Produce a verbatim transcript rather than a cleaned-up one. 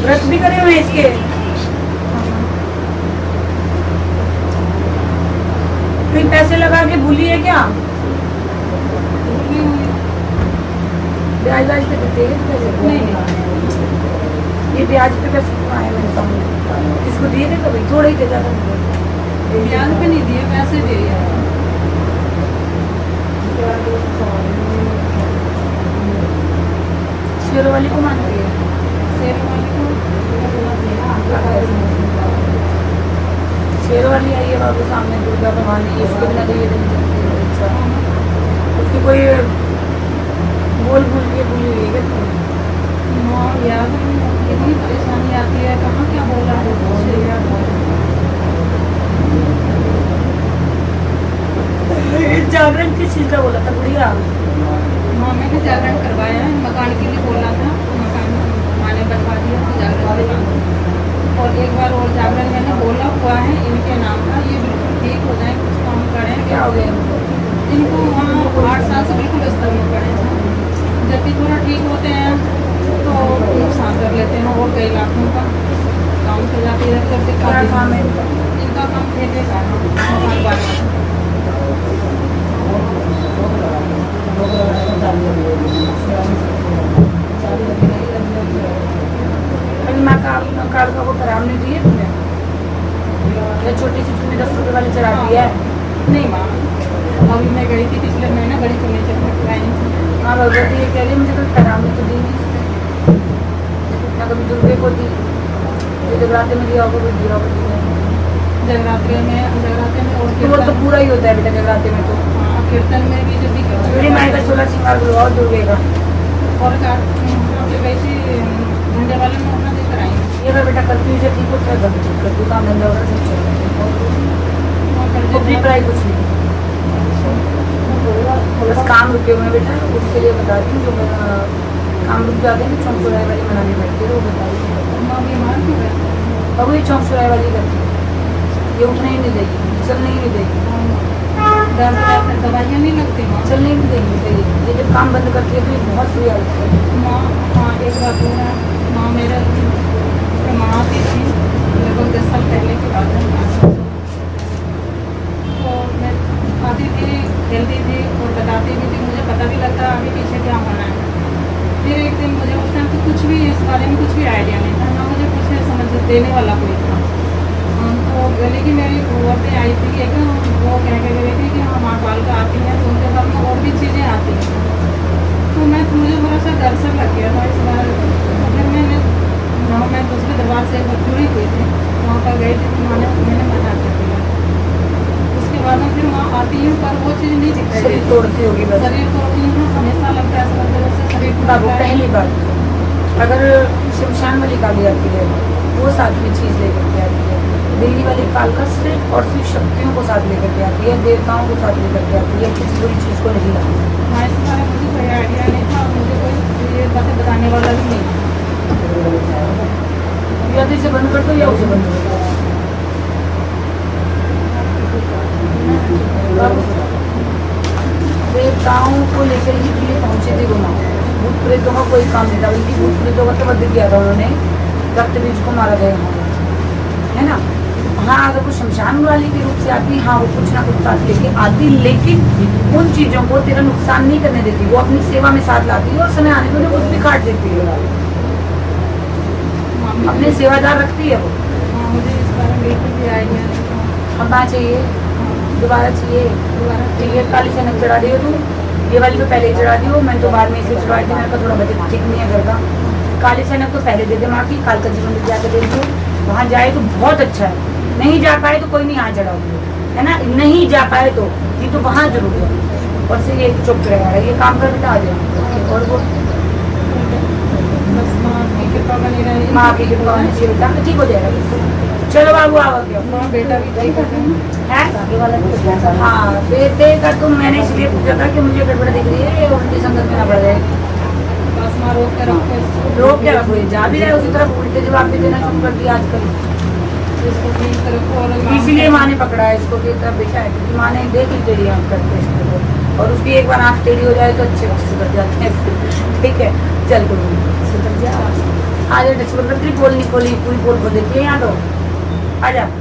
व्रत भी करे हुए इसके। फिर पैसे लगा के भूली है क्या? ब्याज ब्याज पे देते हैं पैसे? नहीं, ये ब्याज पे पैसे क्यों आए? मैंने समझ इसको दिए थे कभी? थोड़े ही थे, ज्यादा ब्याज पे नहीं दिए, पैसे दिए। शेरों वाली को मानती है? शेरों वाली को शेरों वाली आई है बाबू सामने, दुर्गा भवानी, उसके बिना तो ये नहीं चलती। उसकी कोई बोल भूल के भूली हुई है क्या? हाँ याद कितनी परेशानी आती है, कहाँ क्या बोला है जागरण किस चीज का बोला था बुढ़िया? हाँ मैंने जागरण करवाया है, मकान के लिए बोला था, मकान माने बनवा दिया तो जागरण के। और एक बार और जागरण मैंने बोला हुआ है इनके नाम का, ये बिल्कुल ठीक हो जाए, कुछ काम करें। क्या हो गया इनको? वहाँ आठ साल से बिल्कुल स्तर में पड़े हैं, जब भी थोड़ा ठीक होते हैं तो नुकसान कर लेते हैं और कई लाखों का काम कर जाती है। क्या काम है इनका? काम ठेके का है। माँ का कार्ड का वो खराब नहीं दिए तुमने? या छोटी सी चुन्नी दस रुपए वाली चढ़ा दी है? नहीं माँ, अभी मैं गई थी पिछले महीने, बड़ी चुन्नी चढ़ाई। हाँ भगवती ये कह रही मुझे कोई खराब नहीं तो दी नहीं, ना कभी दुर्गे को दी, जो जगराते में दिया होगा वो दिया होगा। जगराते में जगराते में और वो तो पूरा ही होता है बेटा जगराते में तो। हाँ कीर्तन में भी जब भी मेरी माँ का सोलह सिंगार बुलवाओ दुर्गे का। और वैसे झंडे वाले में अपना देकर आएंगे। ये मैं बेटा करती हूँ ठीक होता है, करती काम धंधा वगैरह सब चल रहा है, प्राइस कुछ नहीं, बस काम रुके हुए हैं बेटा, उसके लिए बता दी जो काम रुक जाते हैं चौक चौराहे वाली बनानी पड़ती है, वो बता दी। अब ये चौक चौराहे वाली करती है, ये उठने ही नहीं देगी, चलने ही नहीं देगी, दवाइयाँ नहीं लगती माँ, चलने ही नहीं देगी। ये जब काम बंद करती है तो ये बहुत बुरी हालत है माँ। हाँ एक बात है माँ, मेरा माँ आती थी लगभग दस साल पहले की बात है, तो मैं आती थी, खेलती थी और बताती भी थी, मुझे पता भी लगता आगे पीछे क्या होना है। फिर एक दिन मुझे उस टाइम तो कुछ भी इस बारे में कुछ भी आइडिया नहीं था, ना मुझे कुछ समझ देने वाला कोई था। तो गले की मेरी औरतें आई थी एक, वो कह के गई थी कि हाँ माँ काल का आती है, तो उनके साथ में और भी चीज़ें आती हैं। तो मैं मुझे थोड़ा सा डर सा लग गया था इस बार। फिर मैंने वहाँ मैं दूसरे दरबार से जुड़ी हुई थी, वहाँ पर गई थी, तो मैंने मैंने मना कर दिया। उसके बाद में फिर वहाँ आती हूँ पर वो चीज़ नहीं दिखाई, शरीर तोड़ती होगी, शरीर तोड़ती हूँ, हमेशा लगता है जैसे शरीर। बाबू पहली बार अगर शमशान वाली काली आती है वो साथ में चीज़ लेकर के आती है, दिल्ली वाली कालका सिर्फ और सिर्फ शक्तियों को साथ लेकर के आती है, देवताओं को साथ लेकर के आती है, किसी बुरी चीज़ को नहीं लाती। हाँ इस बारे में मुझे कोई आइडिया नहीं था, मुझे कोई ये बातें बताने वाला भी नहीं। या तो इसे बंद कर दो या उसे बंद कर दो। देवताओं को लेकर ही लिए पहुंचे थे गुना, भूत प्रेतों का कोई काम नहीं था, बल्कि भूत प्रेतों का तो वध किया था उन्होंने, रक्त बीज को मारा गया है ना। हाँ अगर वो शमशान वाली के रूप से आती, हाँ वो कुछ ना कुछ साथ लेके आती, लेकिन उन चीजों को तेरा नुकसान नहीं करने देती, वो अपनी सेवा में साथ लाती है और समय आने पर कुछ भी काट देती है, अपने सेवादार रखती है वो। मुझे इस बारे में बिल्कुल भी आइडिया नहीं था। अब चाहिए दोबारा चाहिए दोबारा चाहिए काली चनक चढ़ा दी हो तू, ये वाली तो पहले ही चढ़ा दी हो, मैं तो बाद में इसे चढ़ाई थी, मेरे का थोड़ा बजट ठीक नहीं है घर का। काली चनक तो पहले दे दे माँ की, काल का जीवन में जाकर दे दो, वहाँ जाए तो बहुत अच्छा है, नहीं जा पाए तो कोई नहीं यहाँ चढ़ा है ना, नहीं जा पाए तो ये तो वहाँ जरूर है। और से ये चुप रहेगा, ये काम कर बेटा आ जाए, और वो माँ की कृपा होनी चाहिए बेटा, ठीक हो जाएगा। चलो बाबू आओ माँ बेटा भी ठीक है। हाँ बेटे का तुम मैंने इसलिए पूछा था कि मुझे गड़बड़ दिख रही है, उल्टी संगत में ना बढ़ जाएगी, रोक के रखो, रोक के रखो, जा भी रहे उसी तरफ उल्टे जवाब भी देना शुरू कर दिया आजकल, इसीलिए माँ ने पकड़ा है इसको कि तरफ बेटा है, क्योंकि माँ ने देख ली टेढ़ी आँख करके इसको, और उसकी एक बार आँख टेढ़ी हो जाए तो अच्छे अच्छे से कर जाते हैं। ठीक है चल तुम सुधर जा। आज डच तेरी पोल नहीं खोली, पूरी पोल खोल देती है यहाँ तो। आजा।